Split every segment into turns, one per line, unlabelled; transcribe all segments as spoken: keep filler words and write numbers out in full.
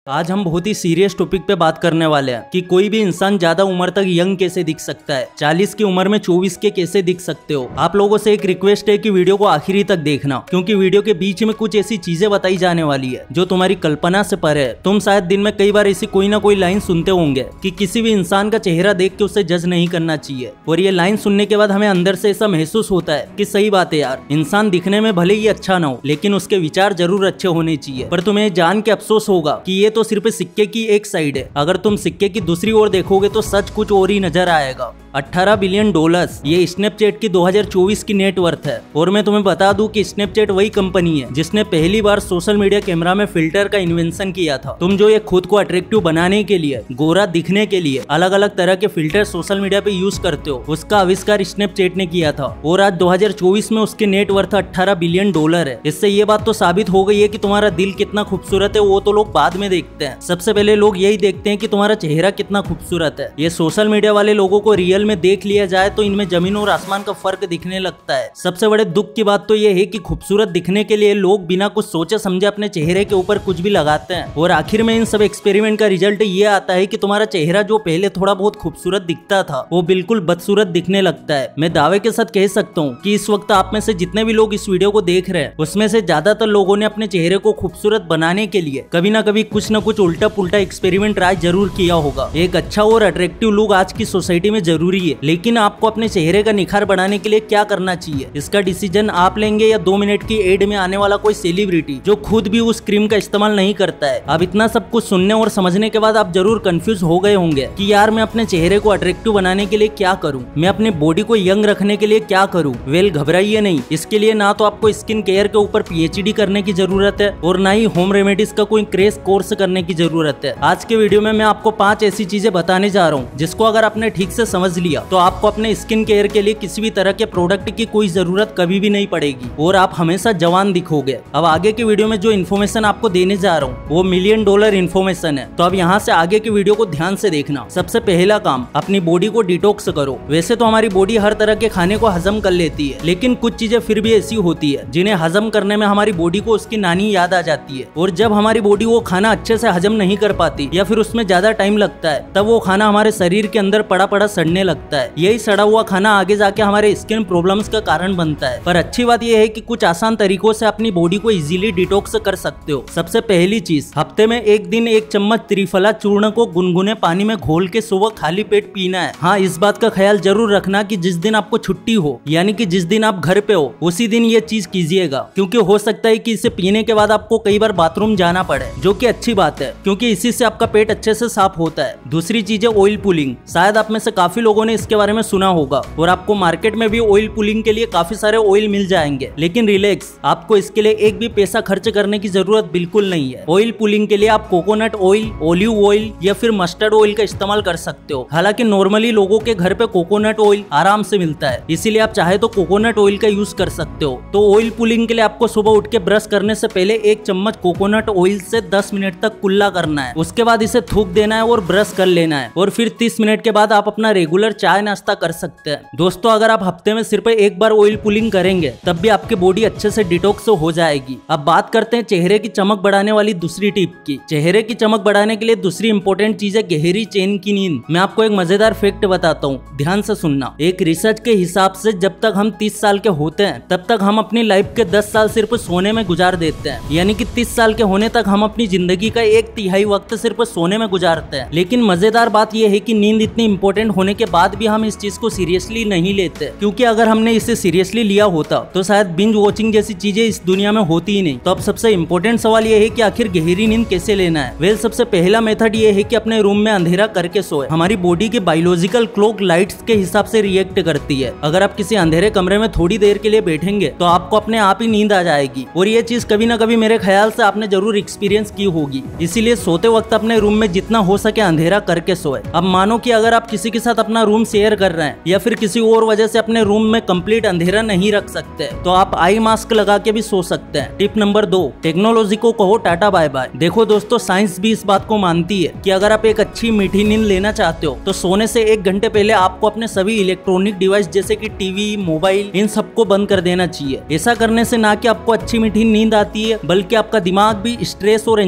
आज हम बहुत ही सीरियस टॉपिक पे बात करने वाले हैं कि कोई भी इंसान ज्यादा उम्र तक यंग कैसे दिख सकता है। चालीस की उम्र में चौबीस के कैसे दिख सकते हो। आप लोगों से एक रिक्वेस्ट है कि वीडियो को आखिरी तक देखना, क्योंकि वीडियो के बीच में कुछ ऐसी चीजें बताई जाने वाली है जो तुम्हारी कल्पना से परे है। तुम शायद दिन में कई बार ऐसी कोई ना कोई लाइन सुनते होंगे कि किसी भी इंसान का चेहरा देख के उसे जज नहीं करना चाहिए, और ये लाइन सुनने के बाद हमें अंदर से ऐसा महसूस होता है कि सही बात है यार, इंसान दिखने में भले ही अच्छा ना हो लेकिन उसके विचार जरूर अच्छे होने चाहिए। पर तुम्हें जान के अफसोस होगा कि ये तो सिर्फ सिक्के की एक साइड है। अगर तुम सिक्के की दूसरी ओर देखोगे तो सच कुछ और ही नजर आएगा। अठारह बिलियन डॉलर्स ये स्नैपचैट की दो हज़ार चौबीस की नेटवर्थ है। और मैं तुम्हें बता दूं कि स्नैपचैट वही कंपनी है जिसने पहली बार सोशल मीडिया कैमरा में फिल्टर का इन्वेंशन किया था। तुम जो ये खुद को अट्रैक्टिव बनाने के लिए, गोरा दिखने के लिए अलग अलग तरह के फिल्टर सोशल मीडिया पे यूज करते हो, उसका आविष्कार स्नैपचैट ने किया था। और आज दो हज़ार चौबीस में उसकी नेटवर्थ अठारह बिलियन डॉलर है। इससे ये बात तो साबित हो गई है कि तुम्हारा दिल कितना खूबसूरत है वो तो लोग बाद में देखते हैं। सबसे पहले लोग यही देखते हैं कि तुम्हारा चेहरा कितना खूबसूरत है। ये सोशल मीडिया वाले लोगों को रियल में देख लिया जाए तो इनमें जमीन और आसमान का फर्क दिखने लगता है। सबसे बड़े दुख की बात तो ये है कि खूबसूरत दिखने के लिए लोग बिना कुछ सोचे समझे अपने चेहरे के ऊपर कुछ भी लगाते हैं, और आखिर में इन सब एक्सपेरिमेंट का रिजल्ट ये आता है कि तुम्हारा चेहरा जो पहले थोड़ा बहुत खूबसूरत दिखता था वो बिल्कुल बदसूरत दिखने लगता है। मैं दावे के साथ कह सकता हूँ कि इस वक्त आप में से जितने भी लोग इस वीडियो को देख रहे हैं उसमें से ज्यादातर लोगों ने अपने चेहरे को खूबसूरत बनाने के लिए कभी ना कभी कुछ न कुछ उल्टा पुल्टा एक्सपेरिमेंट ट्राई जरूर किया होगा। एक अच्छा और अट्रैक्टिव लुक आज की सोसाइटी में जरूरी है, लेकिन आपको अपने चेहरे का निखार बढ़ाने के लिए क्या करना चाहिए इसका डिसीजन आप लेंगे या दो मिनट की एड में आने वाला कोई सेलिब्रिटी जो खुद भी उस क्रीम का इस्तेमाल नहीं करता है। अब इतना सब कुछ सुनने और समझने के बाद आप जरूर कंफ्यूज हो गए होंगे कि यार मैं अपने चेहरे को अट्रैक्टिव बनाने के लिए क्या करूं, मैं अपने बॉडी को यंग रखने के लिए क्या करूं। वेल घबराइए नहीं, इसके लिए ना तो आपको स्किन केयर के ऊपर पीएचडी करने की जरूरत है और ना ही होम रेमेडीज का कोई क्रेश कोर्स करने की जरूरत है। आज के वीडियो में मैं आपको पांच ऐसी चीजें बताने जा रहा हूँ जिसको अगर आपने ठीक से समझ लिया तो आपको अपने स्किन केयर के लिए किसी भी तरह के प्रोडक्ट की कोई जरूरत कभी भी नहीं पड़ेगी और आप हमेशा जवान दिखोगे। अब आगे की वीडियो में जो इन्फॉर्मेशन आपको देने जा रहा हूँ वो मिलियन डॉलर इन्फॉर्मेशन है, तो अब यहाँ से आगे की वीडियो को ध्यान से देखना। सबसे पहला काम, अपनी बॉडी को डिटॉक्स करो। वैसे तो हमारी बॉडी हर तरह के खाने को हजम कर लेती है, लेकिन कुछ चीजें फिर भी ऐसी होती है जिन्हें हजम करने में हमारी बॉडी को उसकी नानी याद आ जाती है, और जब हमारी बॉडी वो खाना अच्छे से हजम नहीं कर पाती या फिर उसमें ज्यादा टाइम लगता है तब वो खाना हमारे शरीर के अंदर पड़ा पड़ा सड़ने लगता है। यही सड़ा हुआ खाना आगे जाके हमारे स्किन प्रॉब्लम्स का कारण बनता है। पर अच्छी बात यह है कि कुछ आसान तरीकों से अपनी बॉडी को इजीली डिटॉक्स कर सकते हो। सबसे पहली चीज, हफ्ते में एक दिन एक चम्मच त्रिफला चूर्ण को गुनगुने पानी में घोल के सुबह खाली पेट पीना है। हाँ, इस बात का ख्याल जरूर रखना कि जिस दिन आपको छुट्टी हो, यानी कि जिस दिन आप घर पे हो, उसी दिन ये चीज कीजिएगा, क्योंकि हो सकता है कि इसे पीने के बाद आपको कई बार बाथरूम जाना पड़े, जो कि अच्छी बात है क्योंकि इसी से आपका पेट अच्छे से साफ होता है। दूसरी चीज है ऑयल पुलिंग। शायद आप में से काफी लोगों ने इसके बारे में सुना होगा और आपको मार्केट में भी ऑयल पुलिंग के लिए काफी सारे ऑयल मिल जाएंगे, लेकिन रिलैक्स, आपको इसके लिए एक भी पैसा खर्च करने की जरूरत बिल्कुल नहीं है। ऑयल पुलिंग के लिए आप कोकोनट ऑयल, ऑलिव ऑयल या फिर मस्टर्ड ऑयल का इस्तेमाल कर सकते हो। हालांकि नॉर्मली लोगों के घर पे कोकोनट ऑयल आराम से मिलता है, इसीलिए आप चाहे तो कोकोनट ऑयल का यूज कर सकते हो। तो ऑयल पुलिंग के लिए आपको सुबह उठ के ब्रश करने से पहले एक चम्मच कोकोनट ऑयल से दस मिनट तक कुल्ला करना है, उसके बाद इसे थूक देना है और ब्रश कर लेना है, और फिर तीस मिनट के बाद आप अपना रेगुलर चाय नाश्ता कर सकते हैं। दोस्तों, अगर आप हफ्ते में सिर्फ एक बार ऑयल पुलिंग करेंगे तब भी आपकी बॉडी अच्छे से डिटॉक्स हो जाएगी। अब बात करते हैं चेहरे की चमक बढ़ाने वाली दूसरी टिप की। चेहरे की चमक बढ़ाने के लिए दूसरी इंपॉर्टेंट चीज है गहरी चैन की नींद। मैं आपको एक मजेदार फैक्ट बताता हूँ, ध्यान से सुनना। एक रिसर्च के हिसाब से जब तक हम तीस साल के होते हैं तब तक हम अपनी लाइफ के दस साल सिर्फ सोने में गुजार देते हैं, यानी कि तीस साल के होने तक हम अपनी जिंदगी का एक तिहाई वक्त सिर्फ सोने में गुजारते हैं। लेकिन मजेदार बात यह है कि नींद इतनी इंपॉर्टेंट होने के बाद भी हम इस चीज को सीरियसली नहीं लेते, क्योंकि अगर हमने इसे सीरियसली लिया होता तो शायद बिंज वॉचिंग जैसी चीजें इस दुनिया में होती ही नहीं। तो अब सबसे इम्पोर्टेंट सवाल ये है कि आखिर गहरी नींद कैसे लेना है। वेल सबसे पहला मेथड ये है कि अपने रूम में अंधेरा करके सोए। हमारी बॉडी के बायोलॉजिकल क्लॉक लाइट्स के हिसाब से रिएक्ट करती है। अगर आप किसी अंधेरे कमरे में थोड़ी देर के लिए बैठेंगे तो आपको अपने आप ही नींद आ जाएगी, और ये चीज कभी ना कभी मेरे ख्याल से आपने जरूर एक्सपीरियंस की होगी। इसीलिए सोते वक्त अपने रूम में जितना हो सके अंधेरा करके सोए। अब मानो कि अगर आप किसी के साथ अपना रूम शेयर कर रहे हैं या फिर किसी और वजह से अपने रूम में कंप्लीट अंधेरा नहीं रख सकते तो आप आई मास्क लगा के भी सो सकते हैं। टिप नंबर दो, टेक्नोलॉजी को कहो टाटा बाय बाय। देखो दोस्तों, साइंस भी इस बात को मानती है कि अगर आप एक अच्छी मीठी नींद लेना चाहते हो तो सोने से एक घंटे पहले आपको अपने सभी इलेक्ट्रॉनिक डिवाइस जैसे कि टीवी, मोबाइल, इन सबको बंद कर देना चाहिए। ऐसा करने से ना कि आपको अच्छी मीठी नींद आती है बल्कि आपका दिमाग भी स्ट्रेस और एंजाइटी से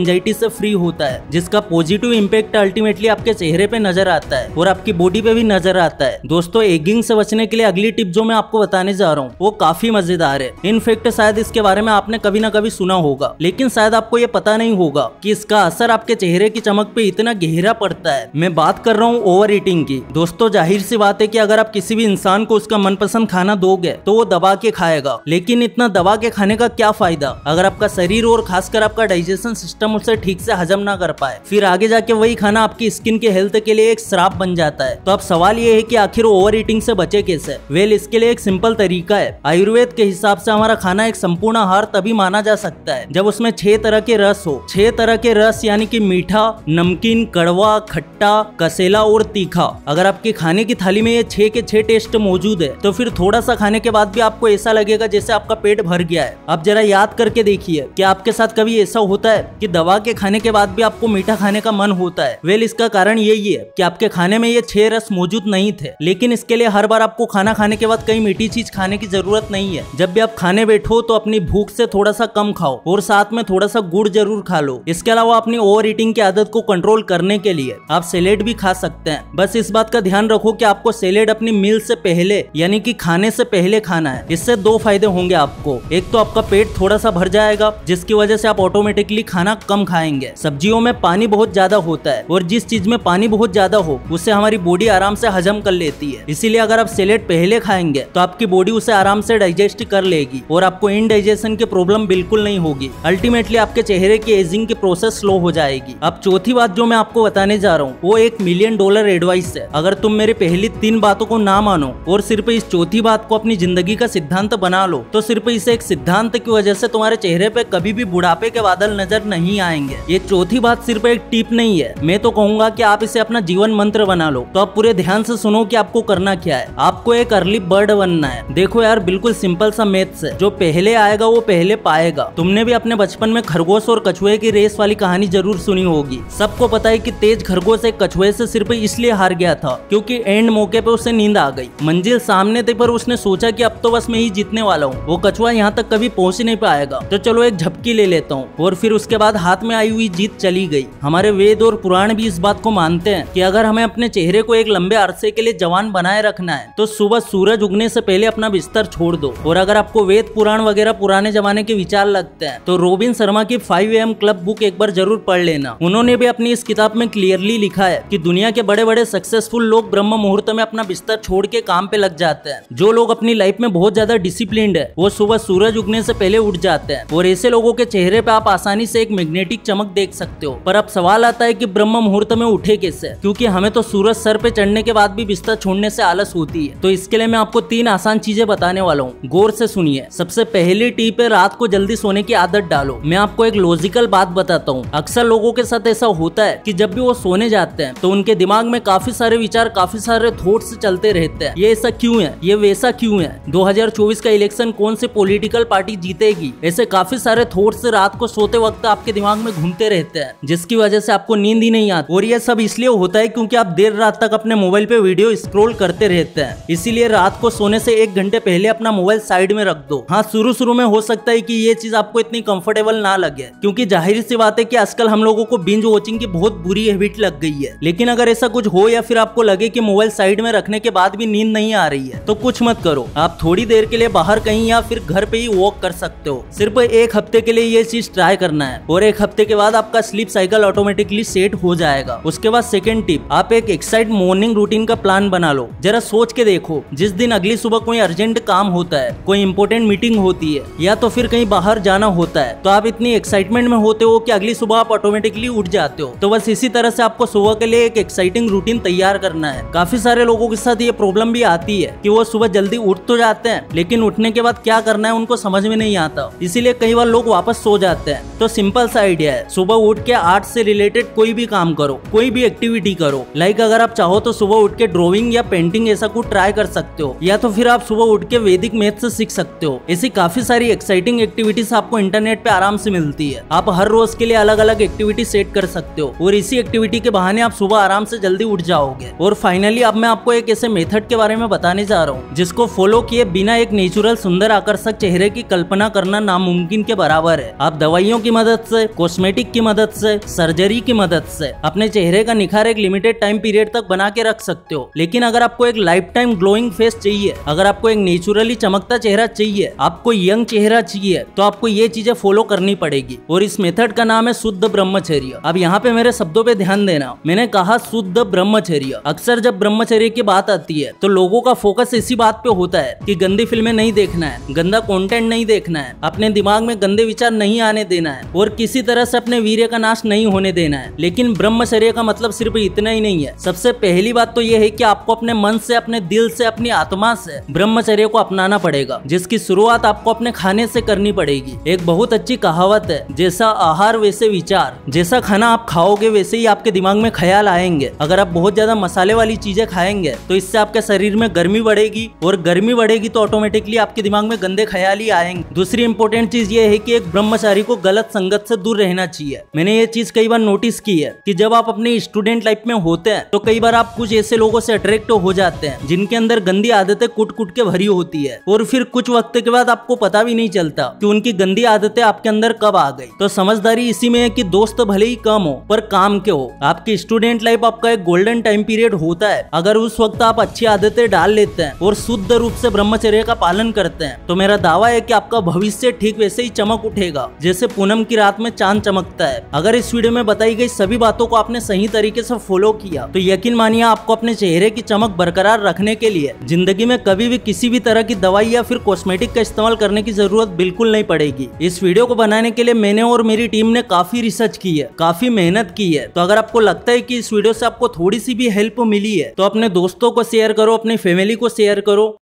से फ्री होता है, जिसका पॉजिटिव इम्पैक्ट अल्टीमेटली आपके चेहरे पे नजर आता है और आपकी बॉडी पे भी नजर आता है। दोस्तों, एगिंग से बचने के लिए अगली टिप जो मैं आपको बताने जा रहा हूँ वो काफी मजेदार है। इनफैक्ट शायद इसके बारे में आपने कभी ना कभी सुना होगा, लेकिन शायद आपको ये पता नहीं होगा कि इसका असर आपके चेहरे की चमक पे इतना गहरा पड़ता है। मैं बात कर रहा हूँ ओवर ईटिंग की। दोस्तों, जाहिर सी बात है कि अगर आप किसी भी इंसान को उसका मनपसंद खाना दोगे तो वो दबा के खाएगा, लेकिन इतना दबा के खाने का क्या फायदा अगर आपका शरीर और खासकर आपका डाइजेशन सिस्टम उसे ठीक से हजम ना कर पाए। फिर आगे जाके वही खाना आपकी स्किन के हेल्थ के लिए एक श्राप बन जाता है। तो अब सवाल ये है कि आखिर ओवर ईटिंग से बचे कैसे? वेल, इसके लिए एक सिंपल तरीका है। आयुर्वेद के हिसाब से हमारा खाना एक संपूर्ण आहार तभी माना जा सकता है जब उसमें छह तरह के रस हो। छह तरह के रस यानी कि मीठा, नमकीन, कड़वा, खट्टा, कसेला और तीखा। अगर आपके खाने की थाली में ये छह के छह टेस्ट मौजूद है तो फिर थोड़ा सा खाने के बाद भी आपको ऐसा लगेगा जैसे आपका पेट भर गया है। अब जरा याद करके देखिए, क्या आपके साथ कभी ऐसा होता है कि दबा के खाने के बाद भी आपको मीठा खाने का मन होता है? वेल, इसका कारण यही है कि आपके खाने में ये छह रस मौजूद नहीं थे, लेकिन इसके लिए हर बार आपको खाना खाने के बाद कई मीठी चीज खाने की जरूरत नहीं है। जब भी आप खाने बैठो तो अपनी भूख से थोड़ा सा कम खाओ और साथ में थोड़ा सा गुड़ जरूर खा लो। इसके अलावा अपनी ओवर ईटिंग की आदत को कंट्रोल करने के लिए आप सैलेड भी खा सकते हैं। बस इस बात का ध्यान रखो कि आपको सैलेड अपनी मील से पहले यानी कि खाने से पहले खाना है। इससे दो फायदे होंगे आपको। एक तो आपका पेट थोड़ा सा भर जाएगा, जिसकी वजह से आप ऑटोमेटिकली खाना कम खाएंगे। सब्जियों में पानी बहुत ज्यादा होता है और जिस चीज में पानी बहुत ज्यादा हो उसे हमारी बॉडी आराम से हजम कर लेती है। इसीलिए अगर आप सैलेड पहले खाएंगे तो आपकी बॉडी उसे आराम से डाइजेस्ट कर लेगी और आपको इनडाइजेशन की प्रॉब्लम बिल्कुल नहीं होगी। अल्टीमेटली आपके चेहरे की एजिंग की प्रोसेस स्लो हो जाएगी। अब चौथी बात जो मैं आपको बताने जा रहा हूँ वो एक मिलियन डॉलर एडवाइस है। अगर तुम मेरी पहली तीन बातों को ना मानो और सिर्फ इस चौथी बात को अपनी जिंदगी का सिद्धांत बना लो तो सिर्फ इसे एक सिद्धांत की वजह से तुम्हारे चेहरे पे कभी भी बुढ़ापे के बादल नजर नहीं आएंगे। ये चौथी बात सिर्फ एक टिप नहीं है, मैं तो कहूंगा कि आप इसे अपना जीवन मंत्र बना लो। तो आप पूरे ध्यान से सुनो कि आपको करना क्या है। आपको एक अर्ली बर्ड बनना है। देखो यार, बिल्कुल सिंपल सा मैथ्स है, जो पहले आएगा वो पहले पाएगा। तुमने भी अपने बचपन में खरगोश और कछुए की रेस वाली कहानी जरूर सुनी होगी। सबको पता है कि तेज खरगोश एक कछुए से सिर्फ इसलिए हार गया था क्योंकि एंड मौके पे उसे नींद आ गई। मंजिल सामने थी पर उसने सोचा कि अब तो बस मैं ही जीतने वाला हूँ, वो कछुआ यहाँ तक कभी पहुँच नहीं पाएगा, तो चलो एक झपकी ले लेता हूँ। और फिर उसके बाद हाथ में आई हुई जीत चली गई। हमारे वेद और पुराण भी इस बात को मानते हैं कि अगर हमें अपने चेहरे को एक लंबे अरसे के लिए जवान बनाए रखना है तो सुबह सूरज उगने से पहले अपना बिस्तर छोड़ दो। और अगर आपको वेद पुराण वगैरह पुराने जमाने के विचार लगते हैं तो रोबिन शर्मा की five A M club book एक बार जरूर पढ़ लेना। उन्होंने भी अपनी इस किताब में क्लियरली लिखा है कि दुनिया के बड़े बड़े सक्सेसफुल लोग ब्रह्म मुहूर्त में अपना बिस्तर छोड़ के काम पे लग जाते हैं। जो लोग अपनी लाइफ में बहुत ज्यादा डिसिप्लिन्ड है वो सुबह सूरज उगने से पहले उठ जाते हैं और ऐसे लोगों के चेहरे पे आप आसानी से एक मैग्नेटिक चमक देख सकते हो। पर अब सवाल आता है कि ब्रह्म मुहूर्त में उठे कैसे, क्योंकि हमें तो सूरज सर पे चढ़ने के बाद भी बिस्तर छोड़ने से आलस होती है। तो इसके लिए मैं आपको तीन आसान चीजें बताने वाला हूँ, गौर से सुनिए। सबसे पहली टिप है रात को जल्दी सोने की आदत डालो। मैं आपको एक लॉजिकल बात बताता हूँ। अक्सर लोगों के साथ ऐसा होता है कि जब भी वो सोने जाते हैं तो उनके दिमाग में काफी सारे विचार, काफी सारे थॉट्स चलते रहते हैं। ये ऐसा क्यों है, ये वैसा क्यों है, दो हज़ार चौबीस का इलेक्शन कौन सी पॉलिटिकल पार्टी जीतेगी, ऐसे काफी सारे थॉट्स रात को सोते वक्त आपके दिमाग में घूमते रहते हैं, जिसकी वजह से आपको नींद ही नहीं आती। और ये सब इसलिए होता है क्योंकि आप देर रात तक अपने मोबाइल पे वीडियो स्क्रॉल करते रहते हैं। इसीलिए रात को सोने से एक घंटे पहले अपना मोबाइल साइड में रख दो। हाँ, शुरू शुरू में हो सकता है कि ये चीज आपको इतनी कंफर्टेबल ना लगे, क्योंकि जाहिर सी बात है कि आजकल हम लोगों को बिंज वॉचिंग की बहुत बुरी हैबिट लग गई है। लेकिन अगर ऐसा कुछ हो या फिर आपको लगे कि मोबाइल साइड में रखने के बाद भी नींद नहीं आ रही है तो कुछ मत करो। आप थोड़ी देर के लिए बाहर कहीं या फिर घर पे ही वॉक कर सकते हो। सिर्फ एक हफ्ते के लिए ये चीज ट्राई करना है और एक हफ्ते के बाद आपका स्लीप साइकिल ऑटोमेटिकली सेट हो जाएगा। उसके बाद सेकंड टिप, आप एक एक्साइट मॉर्निंग रूटीन का प्लान बना लो। जरा सोच के देखो, जिस दिन अगली सुबह कोई अर्जेंट काम होता है, कोई इंपॉर्टेंट मीटिंग होती है या तो फिर कहीं बाहर जाना होता है, तो आप इतनी एक्साइटमेंट में होते हो कि अगली सुबह आप ऑटोमेटिकली उठ जाते हो। तो बस इसी तरह से आपको सुबह के लिए एक एक्साइटिंग रूटीन तैयार करना है। काफी सारे लोगों के साथ ये प्रॉब्लम भी आती है कि वो सुबह जल्दी उठ तो जाते हैं लेकिन उठने के बाद क्या करना है उनको समझ में नहीं आता, इसीलिए कई बार लोग वापस सो जाते हैं। तो सिंपल सा आइडिया है, सुबह उठ के आर्ट से रिलेटेड कोई भी काम करो, कोई भी एक्टिविटी करो। लाइक अगर आप चाहो तो सुबह उठ के ड्राइंग या पेंटिंग ऐसा कुछ ट्राई कर सकते हो, या तो फिर आप सुबह उठ के वैदिक मैथ्स सीख सकते हो। ऐसी काफी सारी एक्साइटिंग एक्टिविटीज आपको इंटरनेट पे आराम से मिलती है। आप हर रोज के लिए अलग अलग एक्टिविटी सेट कर सकते हो और इसी एक्टिविटी के बहाने आप सुबह आराम से जल्दी उठ जाओगे। और फाइनली अब मैं आपको एक ऐसे मेथड के बारे में बताने जा रहा हूँ जिसको फॉलो किए बिना एक नेचुरल सुंदर आकर्षक चेहरे की कल्पना करना नामुमकिन के बराबर है। आप दवाइयों की मदद से, कॉस्मेटिक कॉस्मेटिक की मदद से, सर्जरी की मदद से अपने चेहरे का निखार एक लिमिटेड टाइम पीरियड तक बना के रख सकते हो। लेकिन अगर आपको एक लाइफ टाइम ग्लोइंग फेस चाहिए, अगर आपको एक नेचुरली चमकता चेहरा चाहिए, आपको यंग चेहरा चाहिए, तो आपको ये चीजें फॉलो करनी पड़ेगी और इस मेथड का नाम है शुद्ध ब्रह्मचर्य। अब यहाँ पे मेरे शब्दों पे ध्यान देना, मैंने कहा शुद्ध ब्रह्मचर्य। अक्सर जब ब्रह्मचर्य की बात आती है तो लोगों का फोकस इसी बात पे होता है कि गंदी फिल्में नहीं देखना है, गंदा कंटेंट नहीं देखना है, अपने दिमाग में गंदे विचार नहीं आने देना है और किसी तरह से अपने वीर्य का नाश नहीं होने देना है। लेकिन ब्रह्मचर्य का मतलब सिर्फ इतना ही नहीं है। सबसे पहली बात तो यह है कि आपको अपने मन से, अपने दिल से, अपनी आत्मा से ब्रह्मचर्य को अपनाना पड़ेगा, जिसकी शुरुआत आपको अपने खाने से करनी पड़ेगी। एक बहुत अच्छी कहावत है, जैसा आहार वैसे विचार। जैसा खाना आप खाओगे वैसे ही आपके दिमाग में ख्याल आएंगे। अगर आप बहुत ज्यादा मसाले वाली चीजें खाएंगे तो इससे आपके शरीर में गर्मी बढ़ेगी और गर्मी बढ़ेगी तो ऑटोमेटिकली आपके दिमाग में गंदे ख्याल ही आएंगे। दूसरी इंपॉर्टेंट चीज ये है कि एक ब्रह्मचारी को गलत संगत से दूर रहना चाहिए। मैंने ये चीज कई बार नोटिस की है कि जब आप अपने स्टूडेंट लाइफ में होते हैं तो कई बार आप कुछ ऐसे लोगों से अट्रैक्ट हो जाते हैं जिनके अंदर गंदी आदतें कुट कुट के भरी होती है और फिर कुछ वक्त के बाद आपको पता भी नहीं चलता कि उनकी गंदी आदतें आपके अंदर कब आ गई। तो समझदारी इसी में है कि दोस्त भले ही कम हो पर काम के हो। आपकी स्टूडेंट लाइफ आपका एक गोल्डन टाइम पीरियड होता है। अगर उस वक्त आप अच्छी आदतें डाल लेते हैं और शुद्ध रूप से ब्रह्मचर्य का पालन करते हैं तो मेरा दावा है कि आपका भविष्य ठीक वैसे ही चमक उठेगा जैसे पूनम की रात में चांद चमकता है। अगर इस वीडियो में बताई गई सभी बातों को आपने सही तरीके से फॉलो किया तो यकीन मानिए आपको अपने चेहरे की चमक बरकरार रखने के लिए जिंदगी में कभी भी किसी भी तरह की दवाई या फिर कॉस्मेटिक का इस्तेमाल करने की जरूरत बिल्कुल नहीं पड़ेगी। इस वीडियो को बनाने के लिए मैंने और मेरी टीम ने काफी रिसर्च की है, काफी मेहनत की है। तो अगर आपको लगता है कि इस वीडियो से आपको थोड़ी सी भी हेल्प मिली है तो अपने दोस्तों को शेयर करो, अपनी फैमिली को शेयर करो।